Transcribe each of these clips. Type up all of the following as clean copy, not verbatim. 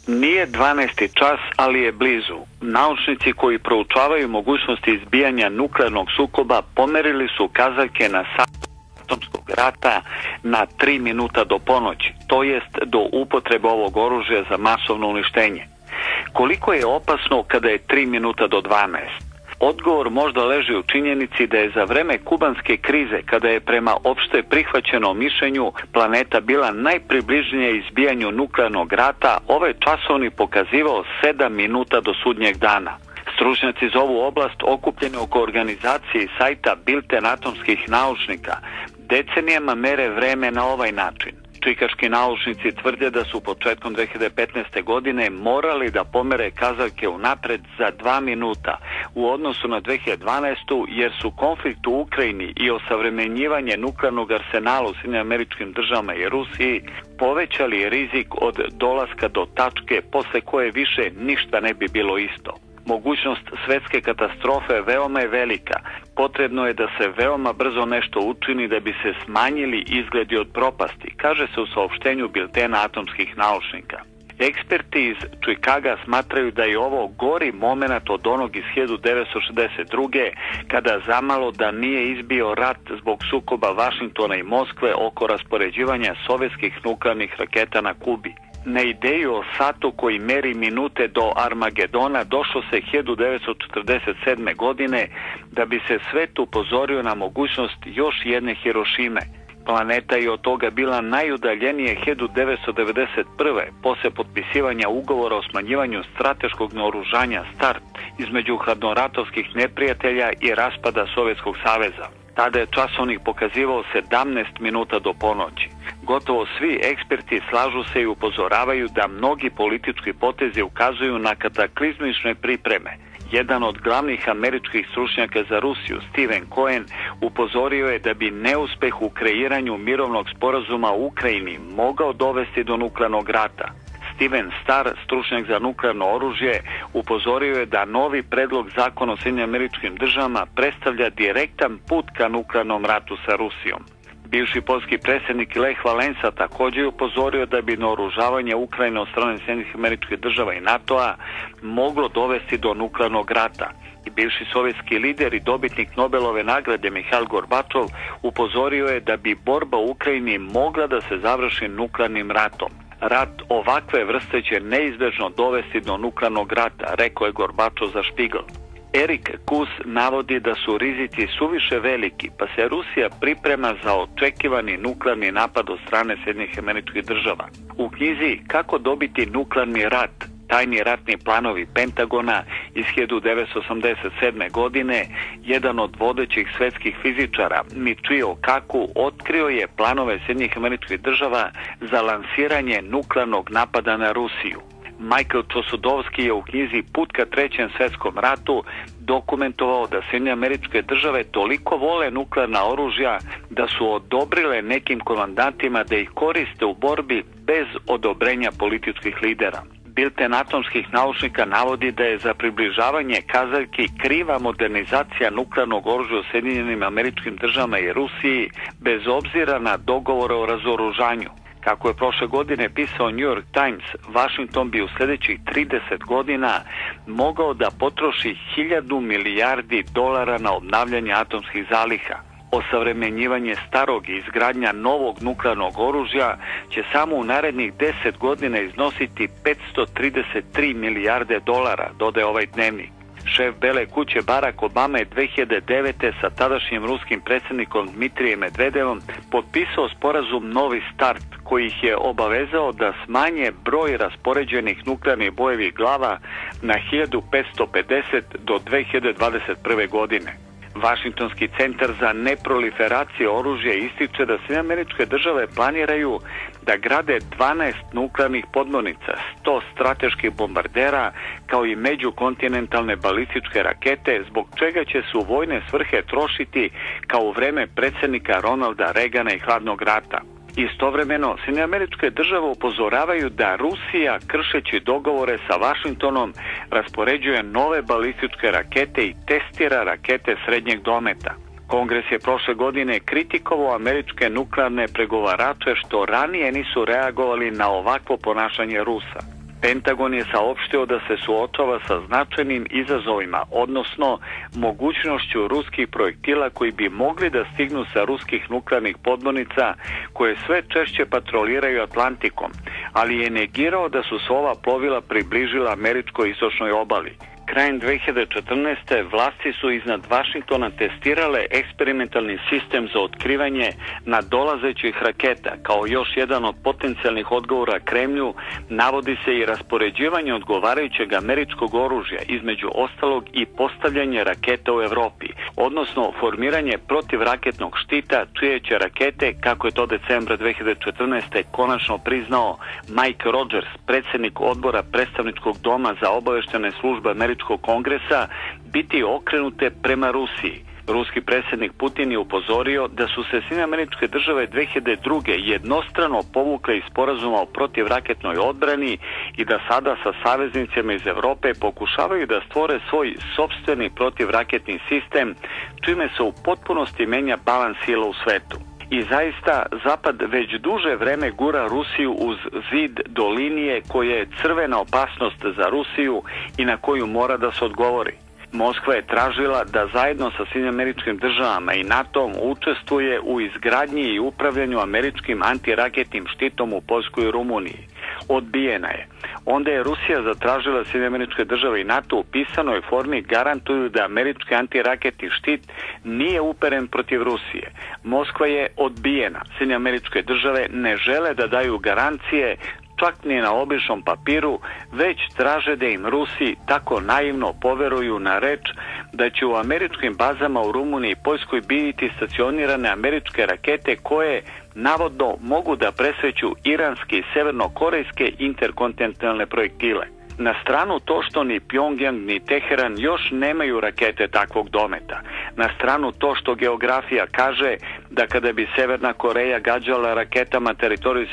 Nije 12. čas, ali je blizu. Naučnici koji proučavaju mogućnosti izbijanja nuklearnog sukoba pomerili su kazaljke na sat atomskog rata na 3 minuta do ponoći, to jest do upotrebe ovog oružja za masovno uništenje. Koliko je opasno kada je 3 minuta do 12? Odgovor možda leži u činjenici da je za vreme kubanske krize, kada je prema opšte prihvaćenom mišljenju planeta bila najpribližnija izbijanju nuklearnog rata, ovaj časovni pokazivao 7 minuta do sudnjeg dana. Stručnjaci za ovu oblast, okupljeni oko organizacije i sajta Bilten atomskih naučnika, decenijama mere vreme na ovaj način. Čikaški naučnici tvrde da su početkom 2015. godine morali da pomere kazaljke unapred za 2 minuta u odnosu na 2012. jer su konflikt u Ukrajini i osavremenjivanje nuklearnog arsenala u SAD-u i Rusiji povećali rizik od dolaska do tačke posle koje više ništa ne bi bilo isto. Mogućnost svetske katastrofe veoma je velika. Potrebno je da se veoma brzo nešto učini da bi se smanjili izgledi od propasti, kaže se u saopštenju Biltena atomskih naučnika. Eksperti iz Čikaga smatraju da je ovo gori momenat od onog iz 1962. kada zamalo da nije izbio rat zbog sukoba Vašingtona i Moskve oko raspoređivanja sovjetskih nuklearnih raketa na Kubi. Na ideju o satu koji meri minute do Armagedona došlo se 1947. godine da bi se svet upozorio na mogućnost još jedne Hirošime. Planeta je od toga bila najudaljenije 1991. posle potpisivanja ugovora o smanjivanju strateškog naoružanja START između hladnoratovskih neprijatelja i raspada Sovjetskog saveza. Tada je časovnik pokazivao 17 minuta do ponoći. Gotovo svi eksperti slažu se i upozoravaju da mnogi politički potezi ukazuju na kataklizmične pripreme. Jedan od glavnih američkih stručnjaka za Rusiju, Steven Cohen, upozorio je da bi neuspeh u kreiranju mirovnog sporazuma u Ukrajini mogao dovesti do nuklearnog rata. Steven Starr, stručnjak za nuklearno oružje, upozorio je da novi predlog zakona o SAD-u predstavlja direktan put ka nuklearnom ratu sa Rusijom. Bivši poljski predsjednik Lech Valensa također je upozorio da bi naoružavanje Ukrajine od strane SAD-a i NATO-a moglo dovesti do nuklearnog rata. I bivši sovjetski lider i dobitnik Nobelove nagrade Mihail Gorbačov upozorio je da bi borba u Ukrajini mogla da se završi nuklearnim ratom. Rat ovakve vrste će neizbežno dovesti do nuklearnog rata, rekao je Gorbačov za Špigl. Erik Kus navodi da su rizici suviše veliki, pa se Rusija priprema za očekivani nuklearni napad od strane SAD-a. U knjizi Kako dobiti nuklearni rat, tajni ratni planovi Pentagona iz 1987. godine, jedan od vodećih svetskih fizičara, Michio Kaku, otkrio je planove SAD-a za lansiranje nuklearnog napada na Rusiju. Michael Čosudovski je u knjizi Put ka trećem svetskom ratu dokumentovao da SAD toliko vole nuklearna oružja da su odobrile nekim komandantima da ih koriste u borbi bez odobrenja političkih lidera. Bilten atomskih naučnika navodi da je za približavanje kazaljki kriva modernizacija nuklearnog oružja u SAD-u i Rusiji bez obzira na dogovore o razoružanju. Kako je prošle godine pisao New York Times, Washington bi u sljedećih 30 godina mogao da potroši 1000 milijardi dolara na obnavljanje atomskih zaliha. Osavremenjivanje starog i izgradnja novog nuklearnog oružja će samo u narednih 10 godina iznositi 533 milijarde dolara, dodaje ovaj dnevnik. Šef Bele kuće Barack Obama je 2009. sa tadašnjim ruskim predsjednikom Dmitrijem Medvedevom potpisao sporazum Novi start, koji ih je obavezao da smanje broj raspoređenih nuklearnih bojevih glava na 1550 do 2021. godine. Vašingtonski centar za neproliferaciju oružja ističe da SAD planiraju da grade 12 nuklearnih podmornica, 100 strateških bombardera kao i međukontinentalne balističke rakete, zbog čega će se u vojne svrhe trošiti kao u vreme predsjednika Ronalda Reagana i hladnog rata. Istovremeno, SAD upozoravaju da Rusija, kršeći dogovore sa Vašingtonom, raspoređuje nove balističke rakete i testira rakete srednjeg dometa. Kongres je prošle godine kritikovao američke nuklearne pregovarače što ranije nisu reagovali na ovakvo ponašanje Rusa. Pentagon je saopštio da se suočava sa značajnim izazovima, odnosno mogućnošću ruskih projektila koji bi mogli da stignu sa ruskih nuklearnih podmornica koje sve češće patroliraju Atlantikom, ali je negirao da su se ova plovila približila američkoj istočnoj obali. Krajem 2014. vlasti su iznad Vašingtona testirale eksperimentalni sistem za otkrivanje nadolazećih raketa. Kao još jedan od potencijalnih odgovora Kremlju navodi se i raspoređivanje odgovarajućeg američkog oružja, između ostalog i postavljanje raketa u Evropi, odnosno formiranje protivraketnog štita čije će rakete, kako je to decembra 2014. konačno priznao Mike Rogers, predsjednik odbora predstavničkog doma za obaveštene službe Američkog kongresa, biti okrenute prema Rusiji. Ruski predsjednik Putin je upozorio da su se SAD 2002. jednostrano povukle iz sporazuma o protivraketnoj odbrani i da sada sa saveznicima iz Evrope pokušavaju da stvore svoj sopstveni protivraketni sistem, čime se u potpunosti menja balans sila u svetu. I zaista, Zapad već duže vreme gura Rusiju uz zid do linije koja je crvena opasnost za Rusiju i na koju mora da se odgovori. Moskva je tražila da zajedno sa SAD i NATO-om učestvuje u izgradnji i upravljanju američkim antiraketnim štitom u Poljskoj i Rumuniji. Odbijena je. Onda je Rusija zatražila SAD i NATO u pisanoj formi garantuju da američki antiraketni štit nije uperen protiv Rusije. Moskva je odbijena. SAD ne žele da daju garancije čak ni na običnom papiru, već traže da im Rusi tako naivno poveruju na reč da će u američkim bazama u Rumuniji i Poljskoj biti stacionirane američke rakete koje navodno mogu da presreću iranske i severnokorejske interkontinentalne projektile. Na stranu to što ni Pjongjang ni Teheran još nemaju rakete takvog dometa. Na stranu to što geografija kaže da kada bi Severna Koreja gađala raketama teritoriju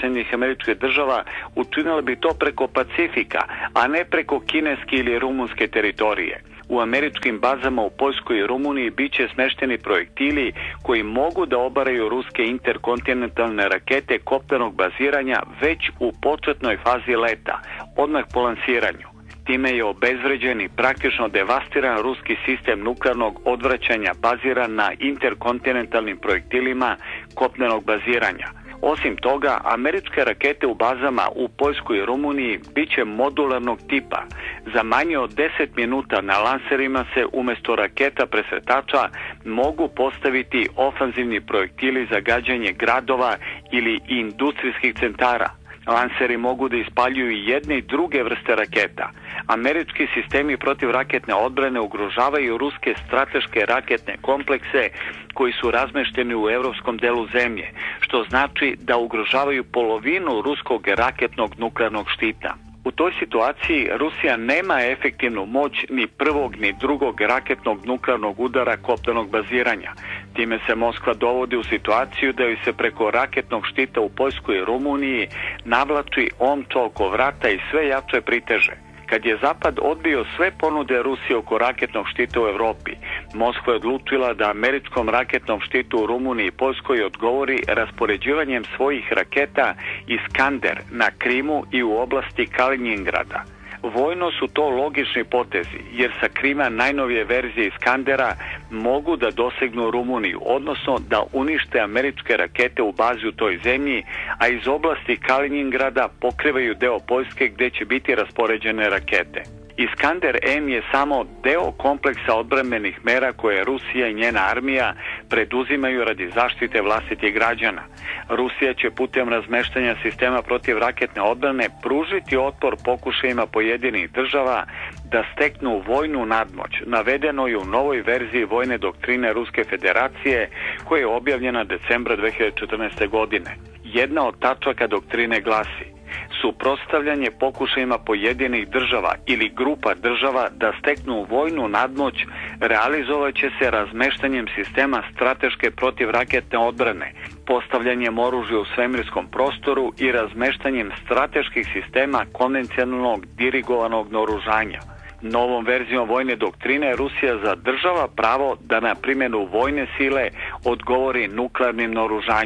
SAD, učinila bi to preko Pacifika, a ne preko kineske ili rumunske teritorije. U američkim bazama u Poljskoj i Rumuniji bit će smešteni projektili koji mogu da obaraju ruske interkontinentalne rakete kopnenog baziranja već u početnoj fazi leta, odmah po lansiranju. Time je obezvređen i praktično devastiran ruski sistem nuklearnog odvraćanja baziran na interkontinentalnim projektilima kopnenog baziranja. Osim toga, američke rakete u bazama u Poljskoj i Rumuniji bit će modularnog tipa. Za manje od 10 minuta na lanserima se umjesto raketa presretača mogu postaviti ofanzivni projektili za gađanje gradova ili industrijskih centara. Lanseri mogu da ispaljuju i jedne i druge vrste raketa. Američki sistemi protivraketne odbrane ugrožavaju ruske strateške raketne komplekse koji su razmešteni u evropskom delu zemlje, što znači da ugrožavaju polovinu ruskog raketnog nuklearnog štita. U toj situaciji Rusija nema efektivnu moć ni prvog ni drugog raketnog nuklearnog udara kopnenog baziranja. Time se Moskva dovodi u situaciju da joj se preko raketnog štita u Poljskoj i Rumuniji navlači omča oko vrata i sve jače priteže. Kad je Zapad odbio sve ponude Rusije oko raketnog štita u Evropi, Moskva je odlučila da američkom raketnom štitu u Rumuniji i Poljskoj odgovori raspoređivanjem svojih raketa Iskander na Krimu i u oblasti Kaliningrada. Vojno su to logični potezi, jer sa Krima najnovije verzije Iskandera mogu da dosegnu Rumuniju, odnosno da unište američke rakete u bazi u toj zemlji, a iz oblasti Kaliningrada pokrivaju deo Poljske gde će biti raspoređene rakete. Iskander M je samo deo kompleksa odbrambenih mera koje Rusija i njena armija preduzimaju radi zaštite vlastitih građana. Rusija će putem razmeštanja sistema protivraketne odbrane pružiti otpor pokušajima pojedinih država da steknu vojnu nadmoć, navedeno je u novoj verziji vojne doktrine Ruske federacije koja je objavljena decembra 2014. godine. Jedna od tačaka doktrine glasi: suprotstavljanje pokušajima pojedinih država ili grupa država da steknu vojnu nadmoć realizovat će se razmeštanjem sistema strateške protivraketne odbrane, postavljanjem oružja u svemirskom prostoru i razmeštanjem strateških sistema konvencionalnog dirigovanog naoružanja. Novom verzijom vojne doktrine Rusija zadržava pravo da na primjenu vojne sile odgovori nuklearnim naoružanjem.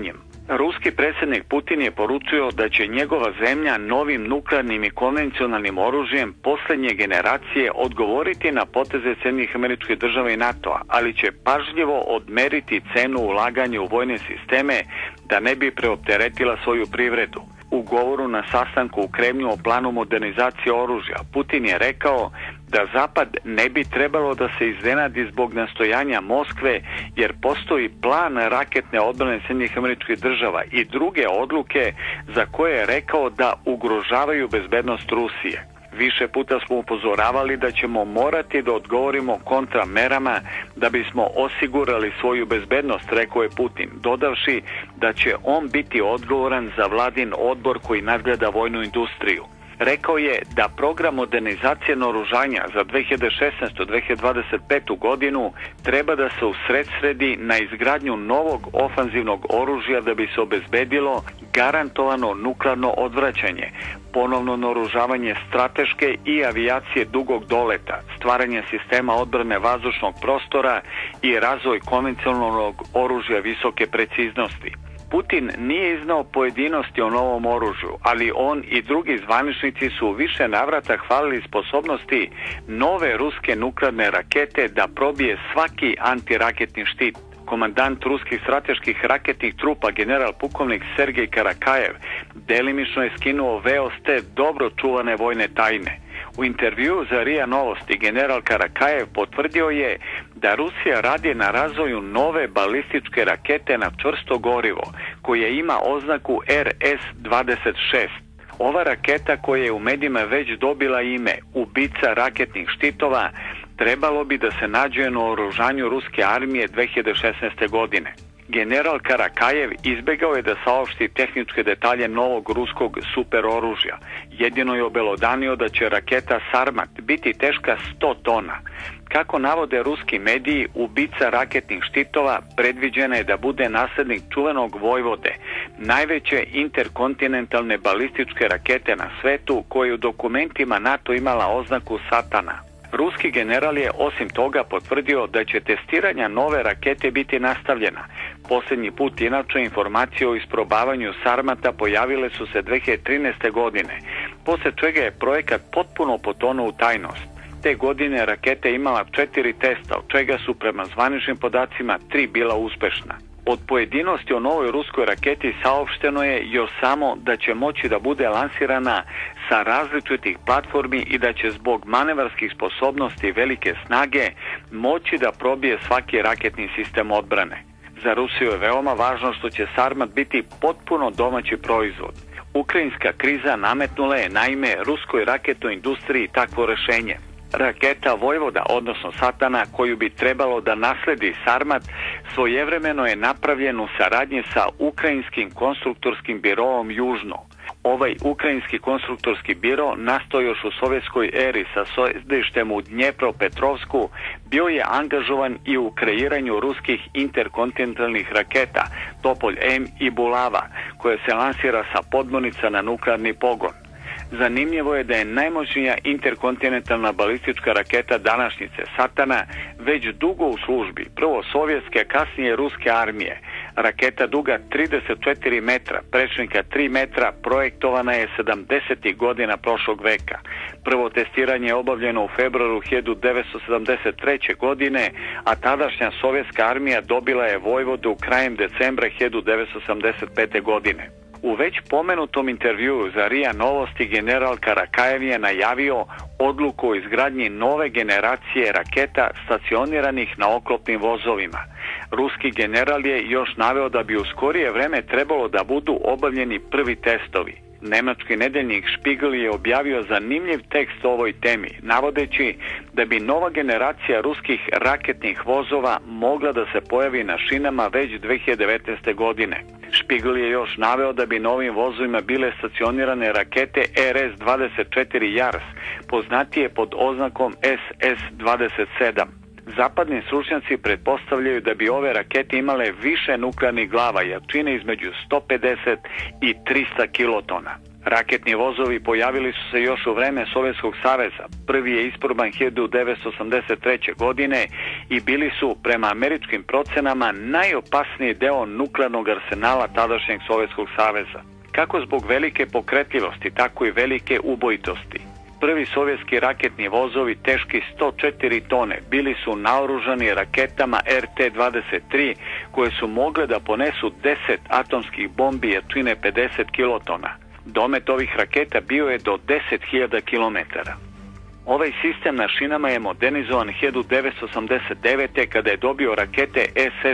Ruski predsjednik Putin je poručio da će njegova zemlja novim nuklearnim i konvencionalnim oružjem posljednje generacije odgovoriti na poteze Sjedinjenih Američkih Država i NATO-a, ali će pažljivo odmeriti cenu ulaganja u vojne sisteme da ne bi preopteretila svoju privredu. U govoru na sastanku u Kremlju o planu modernizacije oružja, Putin je rekao da Zapad ne bi trebalo da se iznenadi zbog nastojanja Moskve, jer postoji plan raketne odbrane Sjedinjenih Američkih Država i druge odluke za koje je rekao da ugrožavaju bezbednost Rusije. Više puta smo upozoravali da ćemo morati da odgovorimo kontramerama da bismo osigurali svoju bezbednost, rekao je Putin, dodavši da će on biti odgovoran za vladin odbor koji nadgleda vojnu industriju. Rekao je da program modernizacije naoružanja za 2016-2025. godinu treba da se usredsredi na izgradnju novog ofanzivnog oružja da bi se obezbedilo garantovano nuklearno odvraćanje, ponovno naoružavanje strateške i avijacije dugog doleta, stvaranje sistema odbrane vazdušnog prostora i razvoj konvencionalnog oružja visoke preciznosti. Putin nije iznao pojedinosti o novom oružju, ali on i drugi zvaničnici su više navrata hvalili sposobnosti nove ruske nuklearne rakete da probije svaki antiraketni štit. Komandant ruskih strateških raketnih trupa general pukovnik Sergej Karakajev delimično je skinuo veo s te dobro čuvane vojne tajne. U intervjuu za RIA Novosti general Karakajev potvrdio je da Rusija radi na razvoju nove balističke rakete na čvrsto gorivo, koja ima oznaku RS-26. Ova raketa, koja je u medijima već dobila ime ubica raketnih štitova, trebalo bi da se nađe na oružanju ruske armije 2016. godine. General Karakajev izbegao je da saopšti tehničke detalje novog ruskog superoružja. Jedino je obelodanio da će raketa Sarmat biti teška 100 tona. Kako navode ruski mediji, ubica raketnih štitova predviđena je da bude naslednik čuvenog Vojvode, najveće interkontinentalne balističke rakete na svetu, koja je u dokumentima NATO imala oznaku Satana. Ruski general je osim toga potvrdio da će testiranja nove rakete biti nastavljena. Posljednji put inače informacije o isprobavanju Sarmata pojavile su se 2013. godine, posle čega je projekat potpuno potonuo u tajnost. Te godine raketa je imala 4 testa, od čega su prema zvaničnim podacima 3 bila uspešna. Od pojedinosti o novoj ruskoj raketi saopšteno je još samo da će moći da bude lansirana sa različitih platformi i da će zbog manevarskih sposobnosti i velike snage moći da probije svaki raketni sistem odbrane. Za Rusiju je veoma važno što će Sarmat biti potpuno domaći proizvod. Ukrajinska kriza nametnula je naime ruskoj raketnoj industriji takvo rešenje. Raketa Vojvoda, odnosno Satana, koju bi trebalo da nasledi Sarmat, svojevremeno je napravljen u saradnji sa Ukrajinskim konstruktorskim biroom Južno. Ovaj ukrajinski konstruktorski biro, nastao još u sovjetskoj eri sa sedištem u Dnjepropetrovsku, bio je angažovan i u kreiranju ruskih interkontinentalnih raketa Topolj M i Bulava, koja se lansira sa podmornica na nuklearni pogon. Zanimljivo je da je najmoćnija interkontinentalna balistička raketa današnjice Satana već dugo u službi, prvo sovjetske, kasnije ruske armije. Raketa duga 34 metra, prečnika 3 metra, projektovana je 70. godina prošlog veka. Prvo testiranje je obavljeno u februaru 1973. godine, a tadašnja sovjetska armija dobila je Vojvodu krajem decembra 1985. godine. U već pomenutom intervjuu za RIA Novosti general Karakajev je najavio odluku o izgradnji nove generacije raketa stacioniranih na oklopnim vozovima. Ruski general je još naveo da bi u skorije vreme trebalo da budu obavljeni prvi testovi. Nemački nedeljnik Spiegel je objavio zanimljiv tekst o ovoj temi, navodeći da bi nova generacija ruskih raketnih vozova mogla da se pojavi na šinama već 2019. godine. Spiegel je još naveo da bi novim vozovima bile stacionirane rakete RS-24 Jars, poznatije pod oznakom SS-27. Zapadni stručnjaci pretpostavljaju da bi ove rakete imale više nuklearnih glava, jačine između 150 i 300 kilotona. Raketni vozovi pojavili su se još u vreme Sovjetskog saveza. Prvi je isproban 1983. godine i bili su, prema američkim procenama, najopasniji deo nuklearnog arsenala tadašnjeg Sovjetskog saveza. Kako zbog velike pokretljivosti, tako i velike ubojitosti. Prvi sovjetski raketni vozovi teški 104 tone bili su naoružani raketama RT-23 koje su mogle da ponesu 10 atomskih bombi jačine 50 kilotona. Domet ovih raketa bio je do 10.000 km. Ovaj sistem na šinama je modernizovan 1989. kada je dobio rakete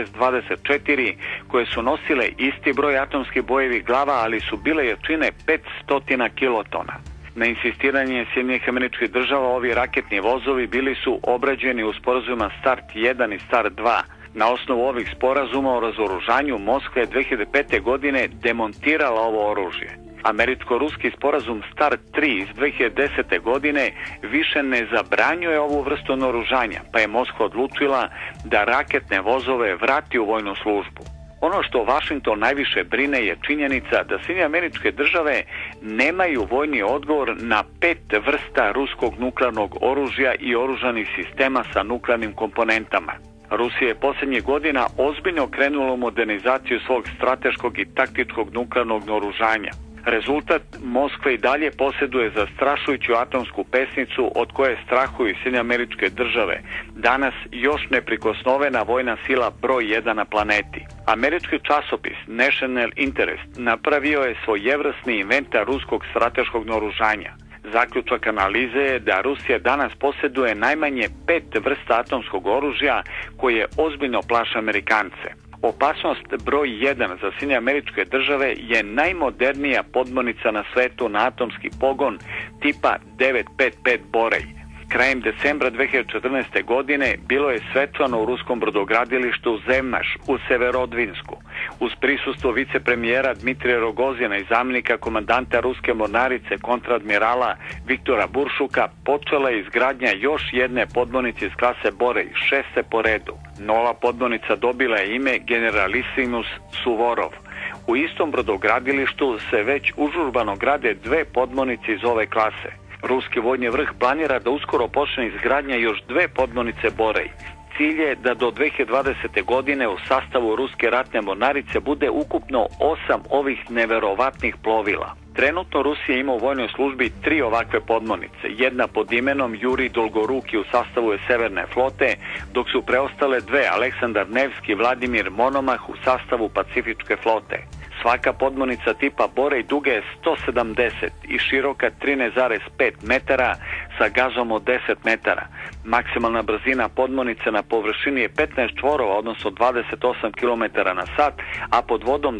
SS-24 koje su nosile isti broj atomskih bojevih glava, ali su bile jačine 500 kilotona. Na insistiranje Sjedinjenih Američkih Država ovi raketni vozovi bili su obrađeni u sporazumima START 1 i START 2. Na osnovu ovih sporazuma o razoružanju Moskva je 2005. godine demontirala ovo oružje. Američko-ruski sporazum START 3 iz 2010. godine više ne zabranjuje ovu vrstu naoružanja, pa je Moskva odlučila da raketne vozove vrati u vojnu službu. Ono što Vašington najviše brine je činjenica da Sjedinjene Američke Države nemaju vojni odgovor na 5 vrsta ruskog nuklearnog oružja i oružanih sistema sa nuklearnim komponentama. Rusija je posljednjih godina ozbiljno krenula u modernizaciju svog strateškog i taktičkog nuklearnog naoružanja. Rezultat, Moskva i dalje posjeduje zastrašujuću atomsku pesnicu od koje strahuju Sjedinjene Američke Države, danas još neprikosnovena vojna sila broj 1 na planeti. Američki časopis National Interest napravio je svojevrsni inventar ruskog strateškog naoružanja. Zaključak analize je da Rusija danas posjeduje najmanje 5 vrsta atomskog oružja koje ozbiljno plaše Amerikance. Opasnost broj 1 za Sjedinjene Američke Države je najmodernija podmornica na svetu na atomski pogon tipa 955 Borej. Krajem decembra 2014. godine bilo je svečano u ruskom brodogradilištu Zemnaš u Severodvinsku. Uz prisustvo vicepremijera Dmitrija Rogozina i zamjenika komandanta ruske mornarice kontradmirala Viktora Buršuka počela je izgradnja još jedne podmornice iz klase Borej, 6. po redu. Nova podmornica dobila je ime Generalissimus Suvorov. U istom brodogradilištu se već užurbano grade 2 podmornice iz ove klase. Ruski vojni vrh planira da uskoro počne izgradnja još 2 podmornice Borej. Cilj je da do 2020. godine u sastavu ruske ratne mornarice bude ukupno 8 ovih neverovatnih plovila. Trenutno Rusija ima u vojnoj službi 3 ovakve podmornice, jedna pod imenom Jurij Dolgoruki u sastavu je Severne flote, dok su preostale 2 Aleksandar Nevski i Vladimir Monomah u sastavu Pacifičke flote. Svaka podmornica tipa Borej duga je 170 i široka 13,5 metara sa gazom od 10 metara. Maksimalna brzina podmornice na površini je 15 čvorova, odnosno 28 km na sat, a pod vodom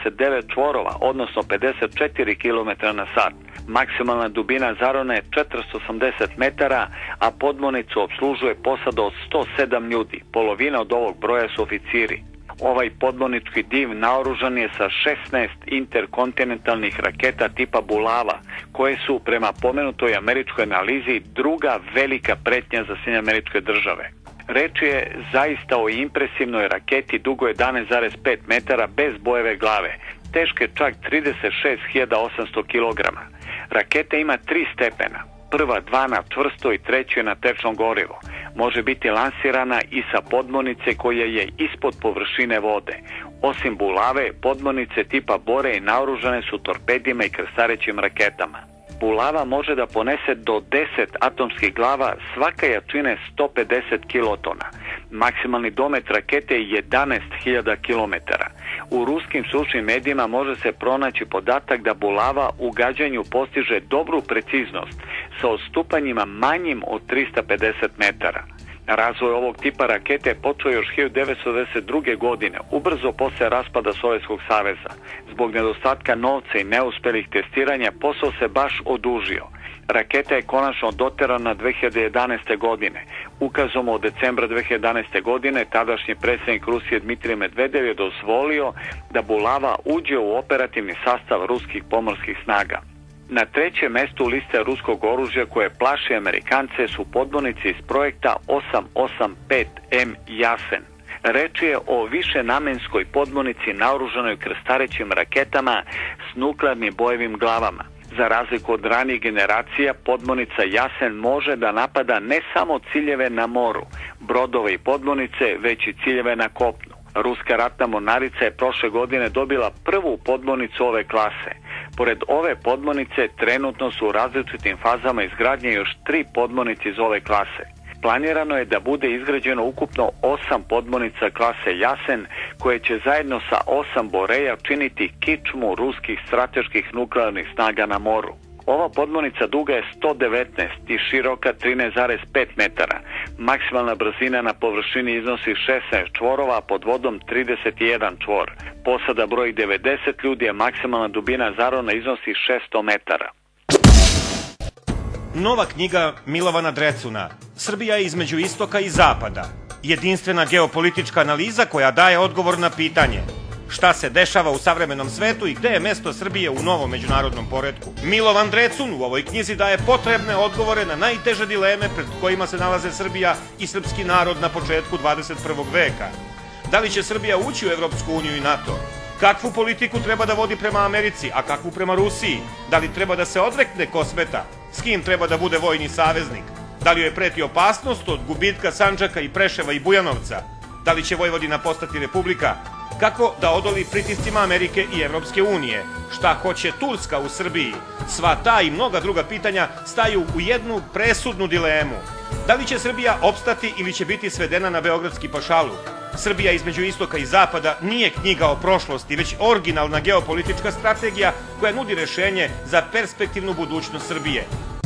29 čvorova, odnosno 54 km na sat. Maksimalna dubina zarona je 480 metara, a podmornicu opslužuje posada od 107 ljudi. Polovina od ovog broja su oficiri. Ovaj podmornički div naoružan je sa 16 interkontinentalnih raketa tipa Bulava, koje su prema pomenutoj američkoj analizi druga velika pretnja za Sjedinjene Američke Države. Reč je zaista o impresivnoj raketi dugo 11,5 metara bez bojeve glave, teške čak 36.800 kg. Raketa ima 3 stepena. Prva 2 na čvrsto i 3 na tečno gorivo. Može biti lansirana i sa podmornice koja je ispod površine vode. Osim Bulave, podmornice tipa Borej naoružane su torpedima i krstarećim raketama. Bulava može da ponese do 10 atomskih glava, svaka jačine 150 kilotona. Maksimalni domet rakete je 11.000 km. U ruskim stručnim medijima može se pronaći podatak da Bulava u gađanju postiže dobru preciznost sa odstupanjima manjim od 350 metara. Razvoj ovog tipa rakete počeo još 1992. godine, ubrzo posle raspada Sovjetskog saveza. Zbog nedostatka novca i neuspelih testiranja posao se baš odužio. Raketa je konačno doterana 2011. godine. Ukazom od decembra 2011. godine tadašnji predsjednik Rusije Dmitrij Medvedev je dozvolio da Bulava uđe u operativni sastav ruskih pomorskih snaga. Na 3. mestu liste ruskog oružja koje plaši Amerikance su podmornice iz projekta 885M Jasen. Reč je o višenamenskoj podmornici naoružanoj krstarećim raketama s nuklearnim bojevim glavama. Za razliku od ranijih generacija, podmornica Jasen može da napada ne samo ciljeve na moru, brodove i podmornice, već i ciljeve na kopnu. Ruska ratna mornarica je prošle godine dobila prvu podmornicu ove klase. Pored ove podmornice trenutno su u različitim fazama izgradnje još 3 podmornice iz ove klase. Planirano je da bude izgrađeno ukupno 8 podmornica klase Jasen, koje će zajedno sa 8 Boreja činiti kičmu ruskih strateških nuklearnih snaga na moru. Ova podmornica duga je 119 i široka 13,5 metara. Maksimalna brzina na površini iznosi 16 čvorova, a pod vodom 31 čvor. Posada broji 90 ljudi, a maksimalna dubina zarona iznosi 600 metara. Nova knjiga Milovana Drecuna, Srbija između istoka i zapada. Jedinstvena geopolitička analiza koja daje odgovor na pitanje šta se dešava u savremenom svetu i gde je mesto Srbije u novom međunarodnom poretku. Milovan Drecun u ovoj knjizi daje potrebne odgovore na najteže dileme pred kojima se nalaze Srbija i srpski narod na početku 21. veka. Da li će Srbija ući u Evropsku uniju i NATO? Kakvu politiku treba da vodi prema Americi, a kakvu prema Rusiji? Da li treba da se odrekne Kosmeta? S kim treba da bude vojni saveznik? Da li joj preti opasnost od gubitka Sandžaka i Preševa i Bujanovca? Da li će Vojvodina postati republika? Kako da odoli pritiscima Amerike i Evropske unije? Šta hoće Turska u Srbiji? Sva ta i mnoga druga pitanja staju u jednu presudnu dilemu. Da li će Srbija opstati ili će biti svedena na beogradski pašaluk? Srbija između istoka i zapada nije knjiga o prošlosti, već originalna geopolitička strategija koja nudi rešenje za perspektivnu budućnost Srbije.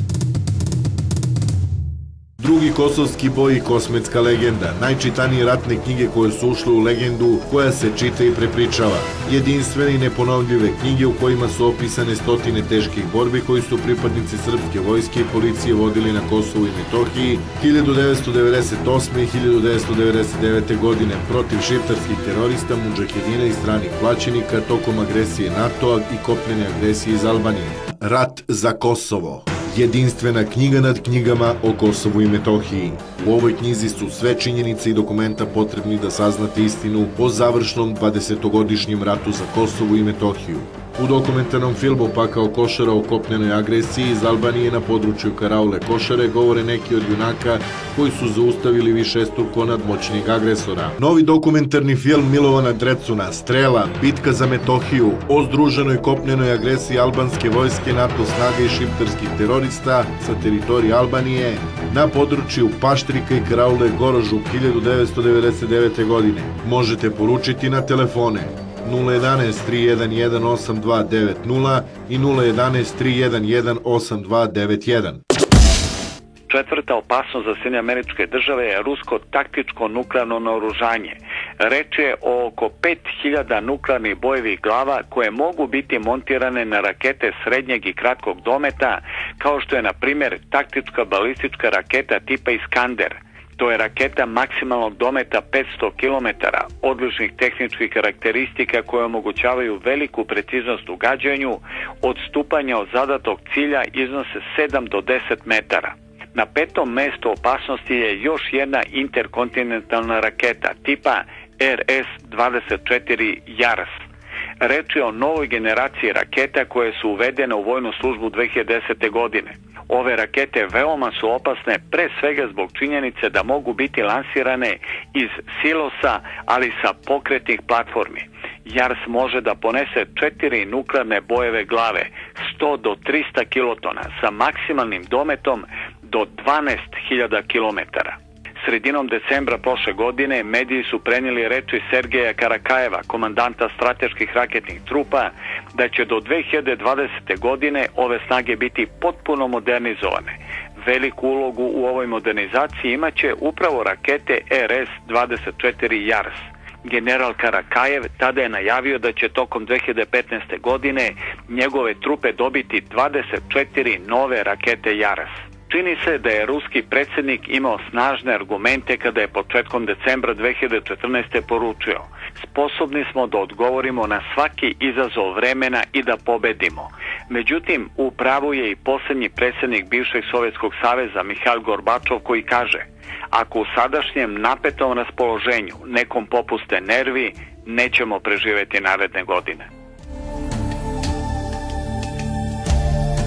Drugi kosovski boj i Kosmetska legenda, najčitanije ratne knjige koje su ušle u legendu koja se čita i prepričava. Jedinstvene i neponovljive knjige u kojima su opisane stotine teških borbi koji su pripadnici srpske vojske i policije vodili na Kosovu i Metohiji 1998. i 1999. godine protiv šiptarskih terorista, mudžahedina i stranih plaćenika tokom agresije NATO-a i kopnene agresije iz Albanije. Rat za Kosovo. Jedinstvena knjiga nad knjigama o Kosovu i Metohiji. U ovoj knjizi su sve činjenice i dokumenta potrebni da saznate istinu o završnom 20-godišnjem ratu za Kosovu i Metohiju. U dokumentarnom filmu Pakao Košara o kopnenoj agresiji iz Albanije na području Karaule Košare govore neki od junaka koji su zaustavili višestruko nadmoćnijeg agresora. Novi dokumentarni film Milovana Drecuna, Strela, bitka za Metohiju, o združenoj kopnenoj agresiji albanske vojske, NATO snaga i šiptarskih terorista sa teritorije Albanije na području Paštrika i Karaule Gorožu 1999. godine. Možete poručiti na telefone 011 311 8290 i 011 311 8291. Četvrta opasnost za Sjedinjene Američke Države je rusko taktičko nuklearno naoružanje. Reč je o oko 5000 nuklearnih bojevih glava koje mogu biti montirane na rakete srednjeg i kratkog dometa, kao što je na primjer taktička balistička raketa tipa Iskander. To je raketa maksimalnog dometa 500 km, odličnih tehničkih karakteristika koje omogućavaju veliku preciznost u gađanju, odstupanja od zadatog cilja iznose 7 do 10 metara. Na 5. mestu opasnosti je još jedna interkontinentalna raketa tipa RS-24 JARS. Reč je o novoj generaciji raketa koje su uvedene u vojnu službu 2010. godine. Ove rakete veoma su opasne pre svega zbog činjenice da mogu biti lansirane iz silosa, ali sa pokretnih platformi. JARS može da ponese 4 nuklearne bojeve glave, 100 do 300 kilotona, sa maksimalnim dometom do 12.000 kilometara. Sredinom decembra prošle godine mediji su prenijeli reči Sergeja Karakajeva, komandanta strateških raketnih trupa, da će do 2020. godine ove snage biti potpuno modernizovane. Veliku ulogu u ovoj modernizaciji imaće upravo rakete RS-24 JARS. General Karakajev tada je najavio da će tokom 2015. godine njegove trupe dobiti 24 nove rakete JARS. Čini se da je ruski predsjednik imao snažne argumente kada je početkom decembra 2014. poručio: sposobni smo da odgovorimo na svaki izazov vremena i da pobedimo. Međutim, u pravu je i posljednji predsjednik bivšeg Sovjetskog saveza Mihail Gorbačov koji kaže: ako u sadašnjem napetom raspoloženju nekom popuste nervi, nećemo preživjeti naredne godine.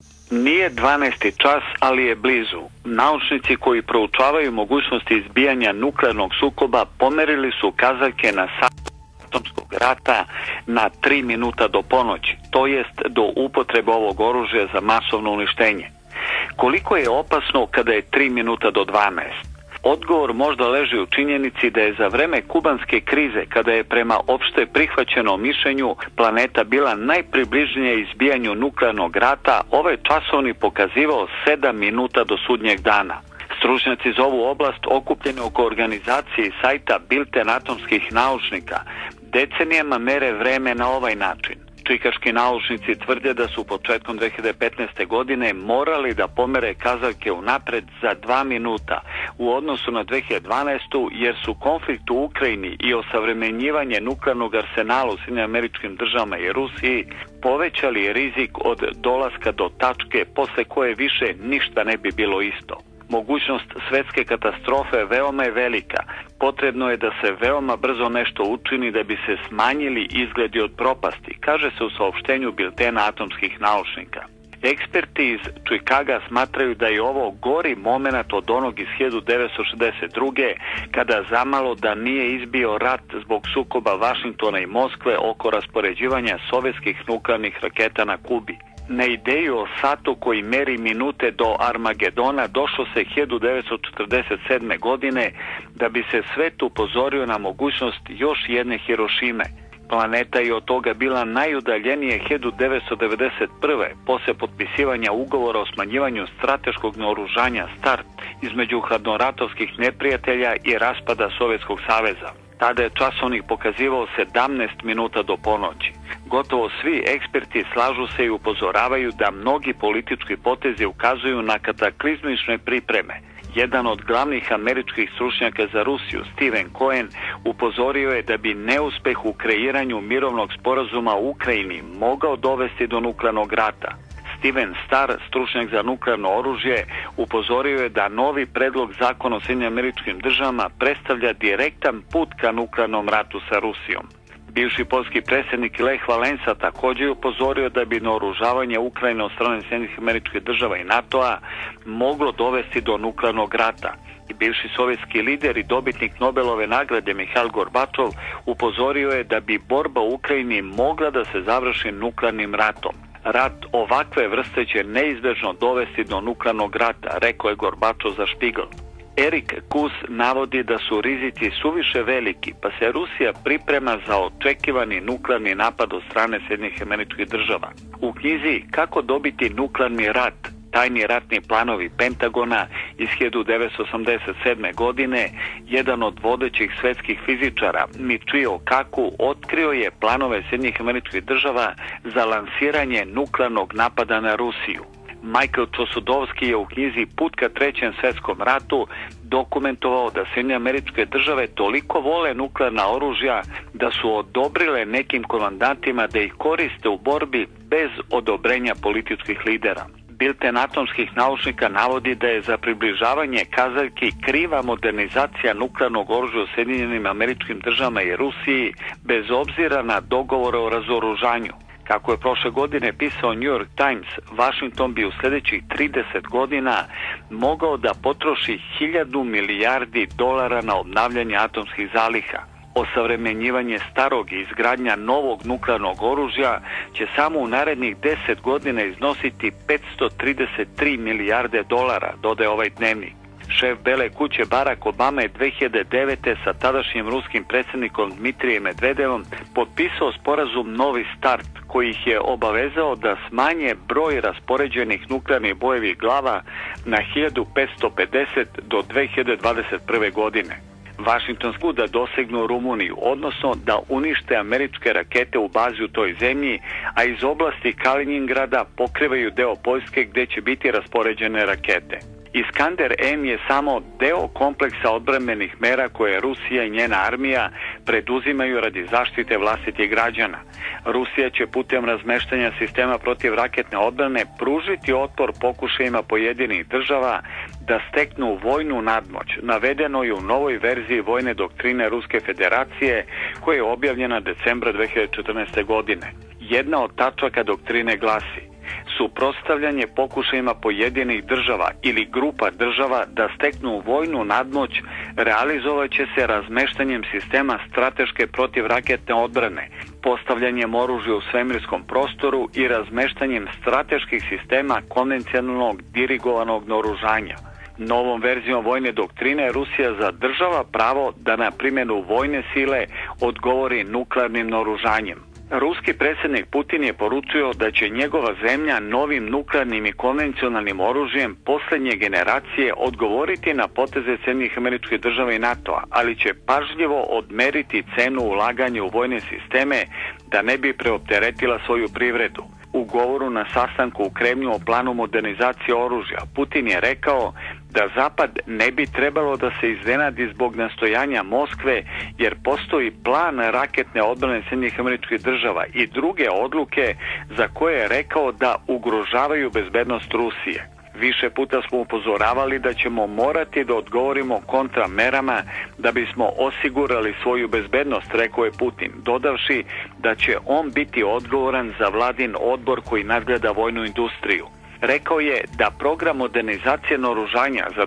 Nije 12. čas, ali je blizu. Naučnici koji proučavaju mogućnosti izbijanja nuklearnog sukoba pomerili su kazaljke na atomskog rata na 3 minuta do ponoći, to jest do upotrebe ovog oružja za masovno uništenje. Koliko je opasno kada je 3 minuta do 12? Odgovor možda leži u činjenici da je za vreme kubanske krize, kada je prema opšte prihvaćenom mišljenju planeta bila najpribližnija izbijanju nuklearnog rata, ovaj časovni pokazivao 7 minuta do sudnjeg dana. Stručnjaci za ovu oblast, okupljeni oko organizacije i sajta Bilten atomskih naučnika, decenijama mere vreme na ovaj način. Čikaški naučnici tvrde da su početkom 2015. godine morali da pomere kazaljke unapred za 2 minuta u odnosu na 2012. jer su konflikt u Ukrajini i osavremenjivanje nuklearnog arsenala u SAD i Rusiji povećali rizik od dolaska do tačke posle koje više ništa ne bi bilo isto. Mogućnost svetske katastrofe veoma je velika. Potrebno je da se veoma brzo nešto učini da bi se smanjili izgledi od propasti, kaže se u saopštenju Biltena atomskih naučnika. Eksperti iz Čikaga smatraju da je ovo gori momenat od onog iz 1962. kada zamalo da nije izbio rat zbog sukoba Vašingtona i Moskve oko raspoređivanja sovjetskih nuklearnih raketa na Kubi. Na ideju o satu koji meri minute do Armagedona došlo se 1947. godine da bi se svet upozorio na mogućnost još jedne Hirošime. Planeta je od toga bila najudaljenije 1991. posle potpisivanja ugovora o smanjivanju strateškog naoružanja START između hladnoratovskih neprijatelja i raspada Sovjetskog saveza. Tada je časovnik pokazivao 17 minuta do ponoći. Gotovo svi eksperti slažu se i upozoravaju da mnogi politički potezi ukazuju na kataklizmične pripreme. Jedan od glavnih američkih stručnjaka za Rusiju, Steven Cohen, upozorio je da bi neuspeh u kreiranju mirovnog sporazuma u Ukrajini mogao dovesti do nuklearnog rata. Steven Starr, stručnjak za nuklearno oružje, upozorio je da novi predlog zakona o SAD predstavlja direktan put ka nuklearnom ratu sa Rusijom. Bivši poljski predsjednik Lech Valensa također je upozorio da bi naoružavanje Ukrajine od strane SAD i NATO-a moglo dovesti do nuklearnog rata. I bivši sovjetski lider i dobitnik Nobelove nagrade Mihail Gorbačov upozorio je da bi borba u Ukrajini mogla da se završi nuklearnim ratom. Rat ovakve vrste će neizbežno dovesti do nuklearnog rata, rekao je Gorbačov za Spiegel. Erik Kus navodi da su rizici suviše veliki, pa se Rusija priprema za očekivani nuklearni napad od strane SAD. U knjizi Kako dobiti nuklearni rat, tajni ratni planovi Pentagona iz 1987. godine, jedan od vodećih svetskih fizičara, Michio Kaku, otkrio je planove SAD za lansiranje nuklearnog napada na Rusiju. Michael Čosudovski je u knjizi Put ka trećem svetskom ratu dokumentovao da SAD toliko vole nuklearna oružja da su odobrile nekim komandantima da ih koriste u borbi bez odobrenja političkih lidera. Bilten atomskih naučnika navodi da je za približavanje kazaljki kriva modernizacija nuklearnog oružja u SAD i Rusiji bez obzira na dogovore o razoružanju. Kako je prošle godine pisao New York Times, Washington bi u sljedećih 30 godina mogao da potroši 1000 milijardi dolara na obnavljanje atomskih zaliha. Osavremenjivanje starog i izgradnja novog nuklearnog oružja će samo u narednih 10 godina iznositi 533 milijarde dolara, dodaje ovaj dnevnik. Šef Bele kuće Barack Obama je 2009. sa tadašnjim ruskim predsjednikom Dmitrijem Medvedevom potpisao sporazum Novi start, koji ih je obavezao da smanje broj raspoređenih nuklearnih bojevih glava na 1550 do 2021. godine. Vašingtonsku da dosegnu Rumuniju, odnosno da unište američke rakete u bazi u toj zemlji, a iz oblasti Kaliningrada pokrivaju deo Poljske gdje će biti raspoređene rakete. Iskander M je samo deo kompleksa odbrambenih mera koje Rusija i njena armija preduzimaju radi zaštite vlastitih građana. Rusija će putem razmeštanja sistema protivraketne odbrane pružiti otpor pokušajima pojedinih država da steknu vojnu nadmoć. Navedeno je u novoj verziji vojne doktrine Ruske federacije koja je objavljena decembra 2014. godine. Jedna od tačaka doktrine glasi: Suprotstavljanje pokušajima pojedinih država ili grupa država da steknu vojnu nadmoć realizovat će se razmeštanjem sistema strateške protivraketne odbrane, postavljanjem oružja u svemirskom prostoru i razmeštanjem strateških sistema konvencionalnog dirigovanog naoružanja. Novom verzijom vojne doktrine Rusija zadržava pravo da na primjenu vojne sile odgovori nuklearnim naoružanjem. Ruski predsjednik Putin je poručio da će njegova zemlja novim nuklearnim i konvencionalnim oružjem posljednje generacije odgovoriti na poteze Sjedinjenih Američkih Država i NATO-a, ali će pažljivo odmeriti cenu ulaganja u vojne sisteme da ne bi preopteretila svoju privredu. U govoru na sastanku u Kremlju o planu modernizacije oružja, Putin je rekao da Zapad ne bi trebalo da se iznenadi zbog nastojanja Moskve, jer postoji plan raketne odbrane Sjedinjenih Američkih Država i druge odluke za koje je rekao da ugrožavaju bezbednost Rusije. Više puta smo upozoravali da ćemo morati da odgovorimo kontramerama da bismo osigurali svoju bezbednost, rekao je Putin, dodavši da će on biti odgovoran za vladin odbor koji nadgleda vojnu industriju. Rekao je da program modernizacije naoružanja za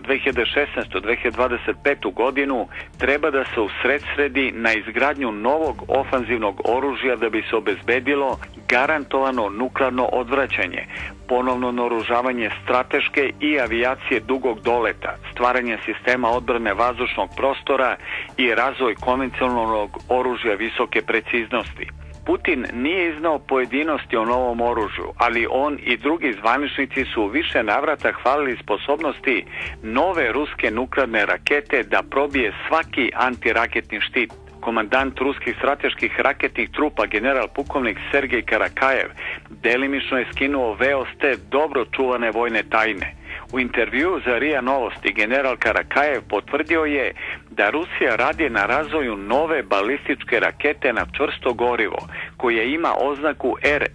2016-2025. godinu treba da se usredsredi na izgradnju novog ofanzivnog oružja da bi se obezbedilo garantovano nuklearno odvraćanje, ponovno naoružavanje strateške i avijacije dugog doleta, stvaranje sistema odbrane vazdušnog prostora i razvoj konvencionalnog oružja visoke preciznosti. Putin nije iznao pojedinosti o novom oružju, ali on i drugi zvaničnici su u više navrata hvalili sposobnosti nove ruske nuklearne rakete da probije svaki antiraketni štit. Komandant ruskih strateških raketnih trupa general pukovnik Sergej Karakajev delimično je skinuo veo s te dobro čuvane vojne tajne. U intervjuu za RIA Novosti general Karakajev potvrdio je da Rusija radi na razvoju nove balističke rakete na čvrsto gorivo, koja ima oznaku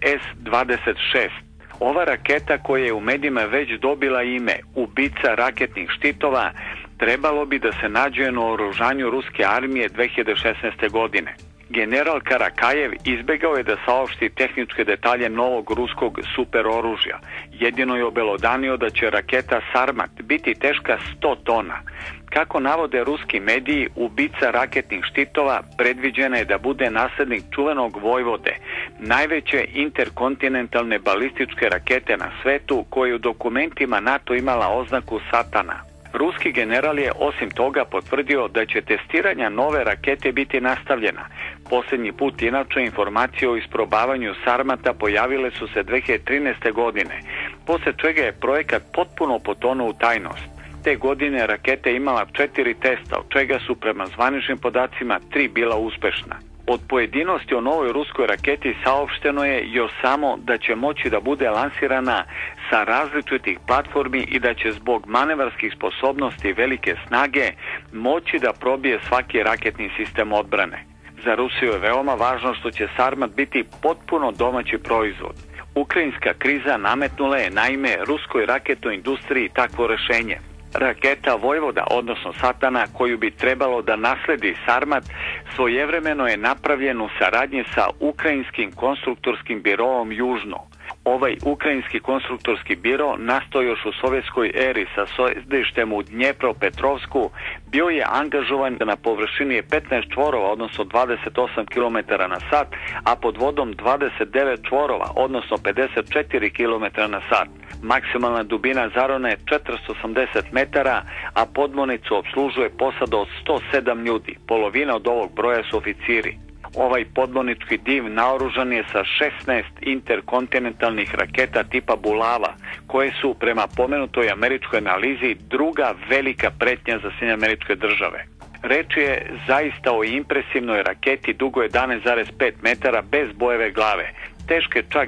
RS-26. Ova raketa, koja je u medijima već dobila ime ubica raketnih štitova, trebalo bi da se nađe na oružanju ruske armije 2016. godine. General Karakajev izbegao je da saopšti tehničke detalje novog ruskog superoružja. Jedino je obelodanio da će raketa Sarmat biti teška 100 tona. Kako navode ruski mediji, ubica raketnih štitova predviđena je da bude naslednik čuvenog Vojvode, najveće interkontinentalne balističke rakete na svetu, koja je u dokumentima NATO imala oznaku Satana. Ruski general je osim toga potvrdio da će testiranja nove rakete biti nastavljena. Posljednji put inače informacije o isprobavanju Sarmata pojavile su se 2013. godine, posle čega je projekat potpuno potonuo u tajnost. Te godine raketa je imala 4 testa, od čega su prema zvaničnim podacima 3 bila uspešna. Od pojedinosti o novoj ruskoj raketi saopšteno je još samo da će moći da bude lansirana sa različitih platformi i da će zbog manevarskih sposobnosti i velike snage moći da probije svaki raketni sistem odbrane. Za Rusiju je veoma važno što će Sarmat biti potpuno domaći proizvod. Ukrajinska kriza nametnula je naime ruskoj raketnoj industriji takvo rešenje. Raketa Vojvoda, odnosno Satana, koju bi trebalo da nasledi Sarmat, svojevremeno je napravljen u saradnji sa Ukrajinskim konstruktorskim biroom Južno. Ovaj ukrajinski konstruktorski biro, nastao još u sovjetskoj eri sa sedištem u Dnjepropetrovsku, bio je angažovan na površini 15 čvorova, odnosno 28 km na sat, a pod vodom 29 čvorova, odnosno 54 km na sat. Maksimalna dubina zarona je 480 metara, a podmornicu opslužuje posada od 107 ljudi. Polovina od ovog broja su oficiri. Ovaj podmornički div naoružan je sa 16 interkontinentalnih raketa tipa Bulava, koje su prema pomenutoj američkoj analizi druga velika pretnja za Sjedinjene Američke Države. Reč je zaista o impresivnoj raketi dugo 11,5 metara bez bojeve glave, teške čak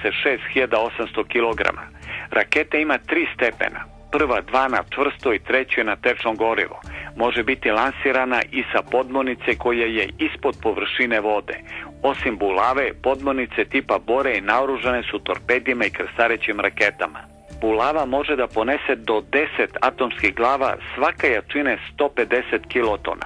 36.800 kg. Raketa ima 3 stepena. Prva 2 na čvrsto i treće na tečno gorivo. Može biti lansirana i sa podmornice koja je ispod površine vode. Osim Bulave, podmornice tipa Bore naoružane su torpedima i krstarećim raketama. Bulava može da ponese do 10 atomskih glava, svaka jačine 150 kilotona.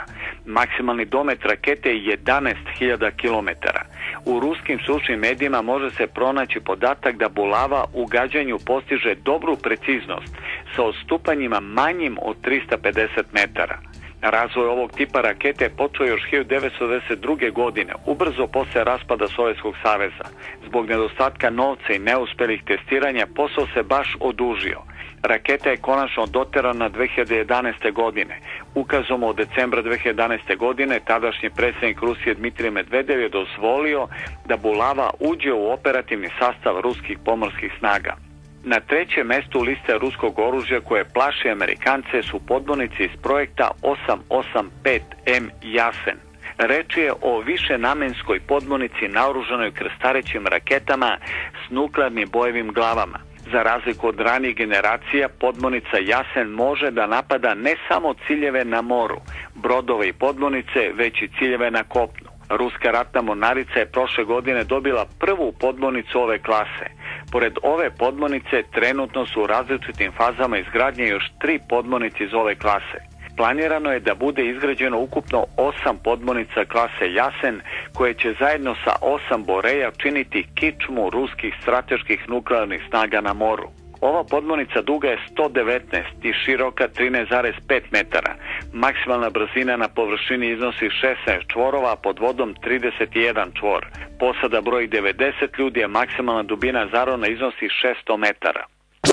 Maksimalni domet rakete je 11.000 km. U ruskim stručnim medijima može se pronaći podatak da Bulava u gađanju postiže dobru preciznost sa odstupanjima manjim od 350 metara. Razvoj ovog tipa rakete počeo još 1992. godine, ubrzo posle raspada Sovjetskog saveza. Zbog nedostatka novca i neuspelih testiranja posao se baš odužio. Raketa je konačno doterana 2011. godine. Ukazom od decembra 2011. godine tadašnji predsjednik Rusije Dmitrij Medvedev je dozvolio da Bulava uđe u operativni sastav ruskih pomorskih snaga. Na trećem mestu liste ruskog oružja koje plaši Amerikance su podmornice iz projekta 885M Jasen. Reč je o višenamenskoj podmornici naoružanoj krstarećim raketama s nuklearnim bojevim glavama. Za razliku od ranijih generacija, podmornica Jasen može da napada ne samo ciljeve na moru, brodove i podmornice, već i ciljeve na kopnu. Ruska ratna mornarica je prošle godine dobila prvu podmornicu ove klase. Pored ove podmornice trenutno su u različitim fazama izgradnje još 3 podmornice iz ove klase. Planirano je da bude izgrađeno ukupno 8 podmornica klase Jasen, koje će zajedno sa 8 Boreja činiti kičmu ruskih strateških nuklearnih snaga na moru. Ova podmornica duga je 119 i široka 13,5 metara. Maksimalna brzina na površini iznosi 16 čvorova, a pod vodom 31 čvor. Posada broji 90 ljudi, a maksimalna dubina zarona iznosi 600 metara.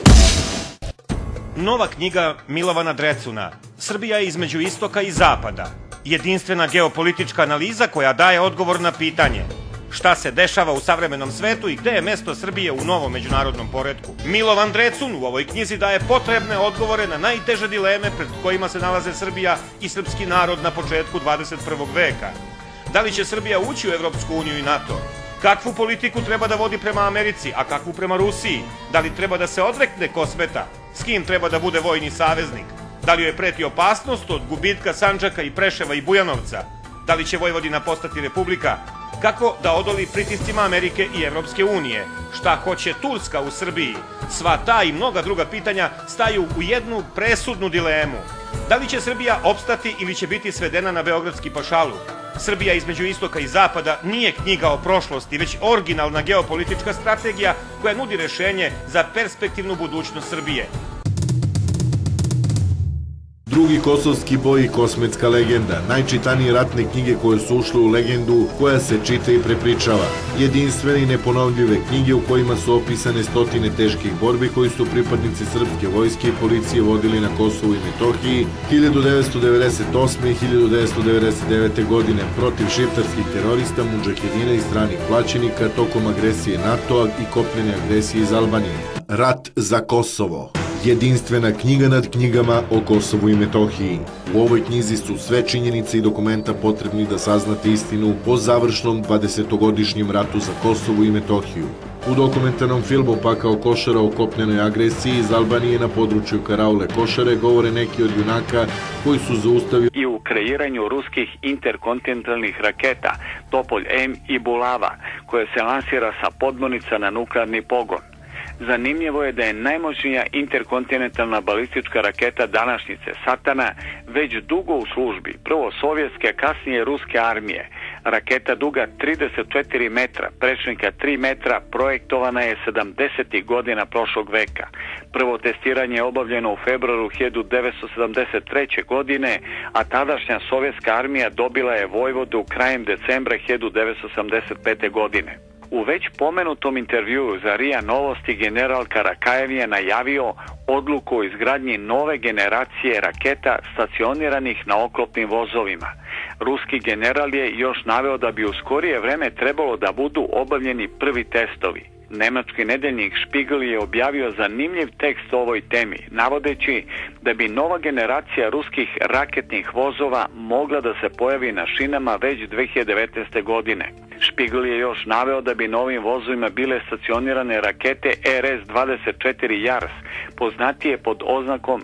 Nova knjiga Milovana Drecuna, Srbija je između istoka i zapada. Jedinstvena geopolitička analiza koja daje odgovor na pitanje šta se dešava u savremenom svetu i gde je mesto Srbije u novom međunarodnom poretku. Milovan Drecun u ovoj knjizi daje potrebne odgovore na najteže dileme pred kojima se nalaze Srbija i srpski narod na početku 21. veka. Da li će Srbija ući u Evropsku uniju i NATO? Kakvu politiku treba da vodi prema Americi, a kakvu prema Rusiji? Da li treba da se odrekne Kosmeta? S kim treba da bude vojni saveznik? Da li joj preti opasnost od gubitka Sandžaka i Preševa i Bujanovca? Da li će Vojvodina postati republika? Kako da odoli pritiscima Amerike i Evropske unije? Šta hoće Turska u Srbiji? Sva ta i mnoga druga pitanja staju u jednu presudnu dilemu. Da li će Srbija opstati ili će biti svedena na beogradski pašaluk? Srbija između istoka i zapada nije knjiga o prošlosti, već originalna geopolitička strategija koja nudi rešenje za perspektivnu budućnost Srbije. Drugi kosovski boj i Kosmetska legenda, najčitanije ratne knjige koje su ušle u legendu koja se čita i prepričava. Jedinstvene i neponovljive knjige u kojima su opisane stotine teških borbi koji su pripadnici srpske vojske i policije vodili na Kosovu i Metohiji 1998. i 1999. godine protiv šiptarskih terorista, mudžahedina i stranih plaćenika tokom agresije NATO-a i kopnene agresije iz Albanije. Rat za Kosovo. Jedinstvena knjiga nad knjigama o Kosovu i Metohiji. U ovoj knjizi su sve činjenice i dokumenta potrebni da saznate istinu o završnom 20-godišnjem ratu za Kosovu i Metohiju. U dokumentarnom filmu Pakao Košara o kopnenoj agresiji iz Albanije na području Karaule Košare govore neki od junaka koji su zaustavili i u kreiranju ruskih interkontinentalnih raketa Topolj M i Bulava, koje se lansira sa podmornica na nuklearni pogon. Zanimljivo je da je najmoćnija interkontinentalna balistička raketa današnjice Satana već dugo u službi, prvo sovjetske, a kasnije ruske armije. Raketa duga 34 metra, prečnika 3 metra, projektovana je 70. godina prošlog veka. Prvo testiranje je obavljeno u februaru 1973. godine, a tadašnja sovjetska armija dobila je Vojvodu krajem decembra 1975. godine. U već pomenutom intervjuu za RIA Novosti general Karakajev je najavio odluku o izgradnji nove generacije raketa stacioniranih na oklopnim vozovima. Ruski general je još naveo da bi u skorije vreme trebalo da budu obavljeni prvi testovi. Nemački nedeljnik Spiegel je objavio zanimljiv tekst o ovoj temi, navodeći da bi nova generacija ruskih raketnih vozova mogla da se pojavi na šinama već 2019. godine. Spiegel je još naveo da bi na ovim vozovima bile stacionirane rakete RS-24 Jars, poznatije pod oznakom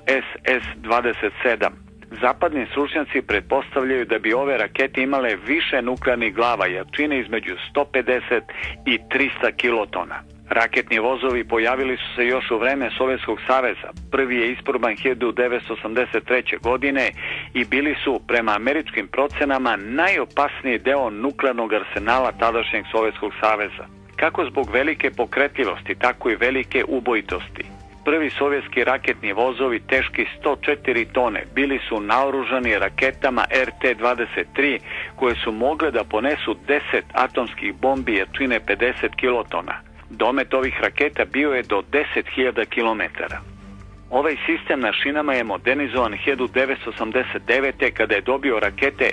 SS-27. Zapadni stručnjaci pretpostavljaju da bi ove rakete imale više nuklearnih glava, jačine između 150 i 300 kilotona. Raketni vozovi pojavili su se još u vreme Sovjetskog saveza. Prvi je isproban 1983. godine i bili su, prema američkim procenama, najopasniji deo nuklearnog arsenala tadašnjeg Sovjetskog saveza. Kako zbog velike pokretljivosti, tako i velike ubojitosti. Prvi sovjetski raketni vozovi teški 104 tone bili su naoružani raketama RT-23 koje su mogle da ponesu 10 atomskih bombi jačine 50 kilotona. Domet ovih raketa bio je do 10.000 km. Ovaj sistem na šinama je modernizovan 1989. kada je dobio rakete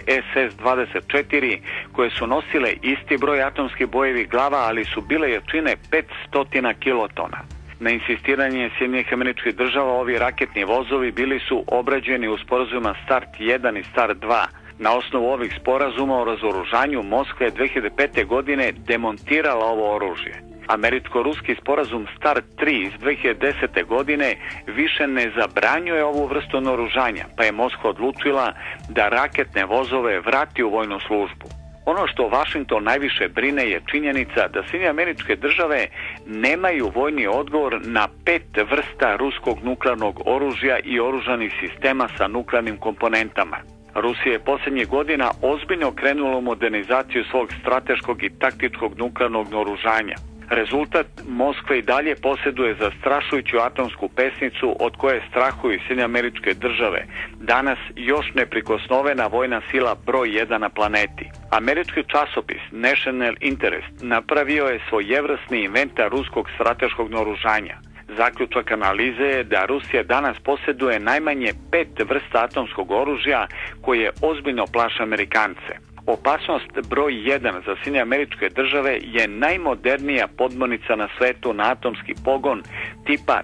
SS-24 koje su nosile isti broj atomskih bojevih glava, ali su bile jačine 500 kilotona. Na insistiranje Sjedinjenih Američkih Država ovi raketni vozovi bili su obrađeni u sporazumima START 1 i START 2. Na osnovu ovih sporazuma o razoružanju Moskva je 2005. godine demontirala ovo oružje. Američko-ruski sporazum START 3 iz 2010. godine više ne zabranjuje ovu vrstu naoružanja, pa je Moskva odlučila da raketne vozove vrati u vojnu službu. Ono što Vašington najviše brine je činjenica da Sjedinjene Američke Države nemaju vojni odgovor na 5 vrsta ruskog nuklearnog oružja i oružanih sistema sa nuklearnim komponentama. Rusija je posljednjih godina ozbiljno krenula u modernizaciju svog strateškog i taktičkog nuklearnog naoružanja. Rezultat, Moskva i dalje posjeduje zastrašujuću atomsku pesnicu od koje strahuju Sjedinjene Američke Države, danas još neprikosnovena vojna sila broj 1 na planeti. Američki časopis National Interest napravio je svojevrsni inventar ruskog strateškog naoružanja. Zaključak analize je da Rusija danas posjeduje najmanje 5 vrsta atomskog oružja koje ozbiljno plaše Amerikance. Opasnost broj 1 za Sjedinjene Američke Države je najmodernija podmornica na svetu na atomski pogon tipa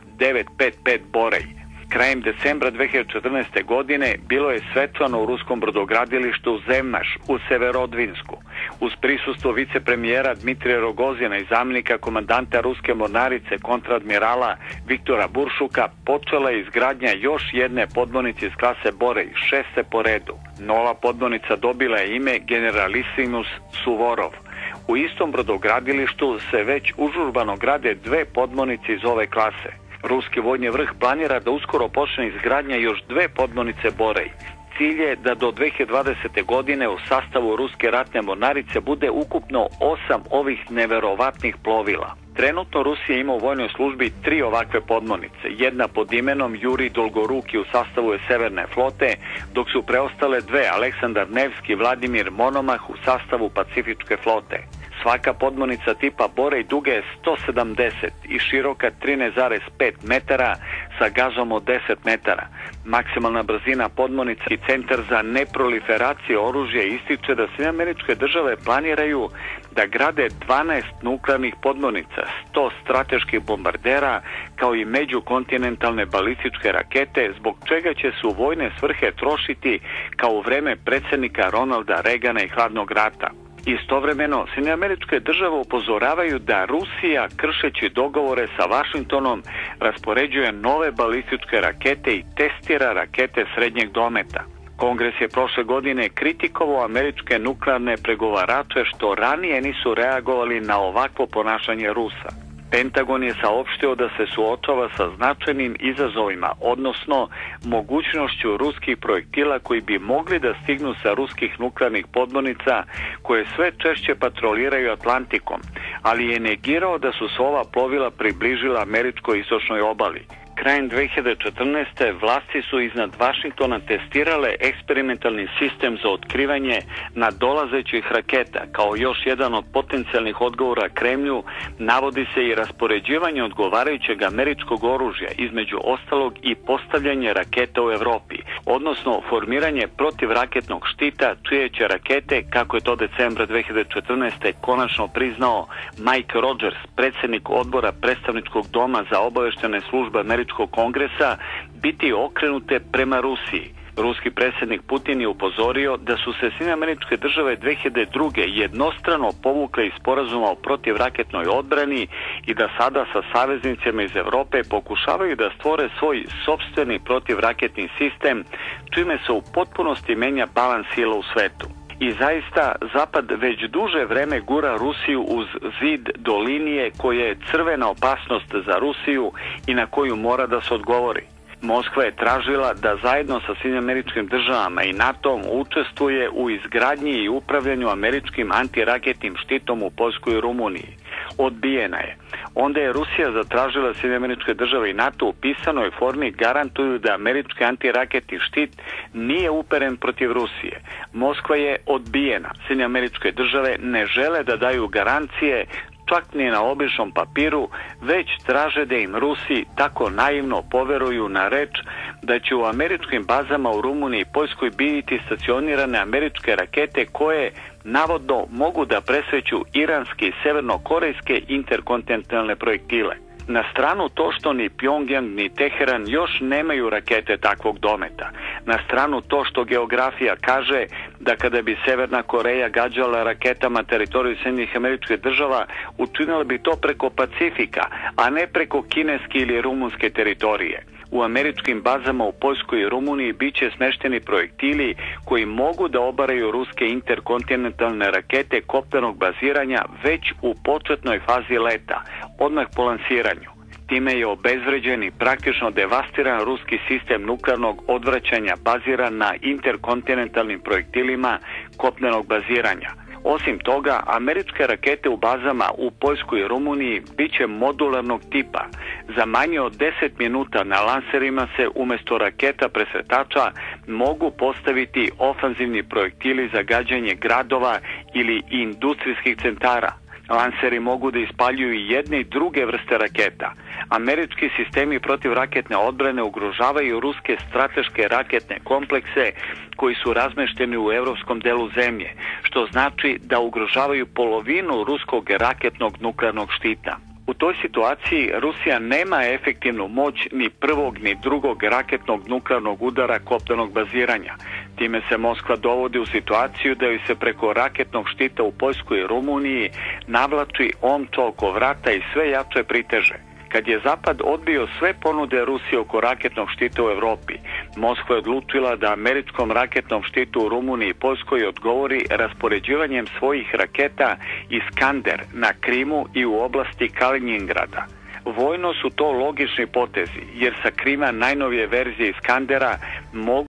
955 Borej. Krajem decembra 2014. godine bilo je svečano u ruskom brodogradilištu Zemmaš u Severodvinsku. Uz prisustvo vicepremijera Dmitrija Rogozina i zamjenika komandanta ruske mornarice kontradmirala Viktora Buršuka počela je izgradnja još jedne podmornice iz klase Borej, 6. po redu. Nova podmornica dobila je ime Generalissimus Suvorov. U istom brodogradilištu se već užurbano grade 2 podmornice iz ove klase. Ruski vojni vrh planira da uskoro počne izgradnja još 2 podmornice Borej. Cilj je da do 2020. godine u sastavu ruske ratne mornarice bude ukupno 8 ovih neverovatnih plovila. Trenutno Rusija ima u vojnoj službi 3 ovakve podmornice. Jedna pod imenom Juri Dolgoruki u sastavu je Severne flote, dok su preostale 2 Aleksandar Nevski i Vladimir Monomah u sastavu Pacifičke flote. Svaka podmornica tipa Borej duga je 170 i široka 13,5 metara sa gazom od 10 metara. Maksimalna brzina podmornice i Centar za neproliferaciju oružja ističe da Sjedinjene Američke Države planiraju da grade 12 nuklearnih podmornica, 100 strateških bombardera kao i međukontinentalne balističke rakete, zbog čega će se u vojne svrhe trošiti kao u vreme predsjednika Ronalda Reagana i hladnog rata. Istovremeno, Sjedinjene Američke Države upozoravaju da Rusija, kršeći dogovore sa Vašingtonom, raspoređuje nove balističke rakete i testira rakete srednjeg dometa. Kongres je prošle godine kritikovao američke nuklearne pregovarače što ranije nisu reagovali na ovakvo ponašanje Rusa. Pentagon je saopštio da se suočava sa značajnim izazovima, odnosno mogućnošću ruskih projektila koji bi mogli da stignu sa ruskih nuklearnih podmornica koje sve češće patroliraju Atlantikom, ali je negirao da su se ova plovila približila američkoj istočnoj obali. Krajem 2014. vlasti su iznad Vašingtona testirale eksperimentalni sistem za otkrivanje nadolazećih raketa. Kao još jedan od potencijalnih odgovora Kremlju navodi se i raspoređivanje odgovarajućeg američkog oružja, između ostalog i postavljanje raketa u Evropi, odnosno formiranje protivraketnog štita čije će rakete, kako je to decembra 2014. konačno priznao Mike Rogers, predsjednik odbora predstavničkog doma za obaveštene službe Američkog kongresa, biti okrenute prema Rusiji. Ruski predsjednik Putin je upozorio da su se Sjedinjene Američke Države 2002. jednostrano povukle iz sporazuma o protivraketnoj odbrani i da sada sa saveznicima iz Evrope pokušavaju da stvore svoj sopstveni protivraketni sistem, čime se u potpunosti menja balans sila u svetu. I zaista Zapad već duže vreme gura Rusiju uz zid do linije koja je crvena opasnost za Rusiju i na koju mora da se odgovori. Moskva je tražila da zajedno sa SAD-om i NATO-om učestvuje u izgradnji i upravljanju američkim antiraketnim štitom u Poljskoj i Rumuniji. Odbijena je. Onda je Rusija zatražila SAD i NATO u pisanoj formi garantuju da američki antiraketni štit nije uperen protiv Rusije. Moskva je odbijena. SAD ne žele da daju garancije čak ni na običnom papiru, već traže da im Rusi tako naivno poveruju na reč da će u američkim bazama u Rumuniji i Poljskoj biti stacionirane američke rakete koje navodno mogu da presreću iranske i severnokorejske interkontinentalne projektile. Na stranu to što ni Pjongjang ni Teheran još nemaju rakete takvog dometa. Na stranu to što geografija kaže da kada bi Severna Koreja gađala raketama teritoriju SAD-a, učinila bi to preko Pacifika, a ne preko kineske ili rumunske teritorije. U američkim bazama u Poljskoj i Rumuniji biće smešteni projektili koji mogu da obaraju ruske interkontinentalne rakete kopnenog baziranja već u početnoj fazi leta, odmah po lansiranju. Time je obezvređen i praktično devastiran ruski sistem nuklearnog odvraćanja baziran na interkontinentalnim projektilima kopnenog baziranja. Osim toga, američke rakete u bazama u Poljskoj i Rumuniji biće modularnog tipa. Za manje od 10 minuta na lanserima se umjesto raketa presretača mogu postaviti ofanzivni projektili za gađanje gradova ili industrijskih centara. Lanseri mogu da ispaljuju i jedne i druge vrste raketa. Američki sistemi protivraketne odbrane ugrožavaju ruske strateške raketne komplekse koji su razmešteni u evropskom delu zemlje, što znači da ugrožavaju polovinu ruskog raketnog nuklearnog štita. U toj situaciji Rusija nema efektivnu moć ni prvog ni drugog raketnog nuklearnog udara kopnenog baziranja. Time se Moskva dovodi u situaciju da joj se preko raketnog štita u Poljskoj i Rumuniji navlači omča oko vrata i sve jače priteže. Kad je Zapad odbio sve ponude Rusije oko raketnog štita u Evropi, Moskva je odlučila da američkom raketnom štitu u Rumuniji i Poljskoj odgovori raspoređivanjem svojih raketa Iskander na Krimu i u oblasti Kaliningrada. Vojno su to logični potezi, jer sa Krima najnovije verzije Iskandera mogu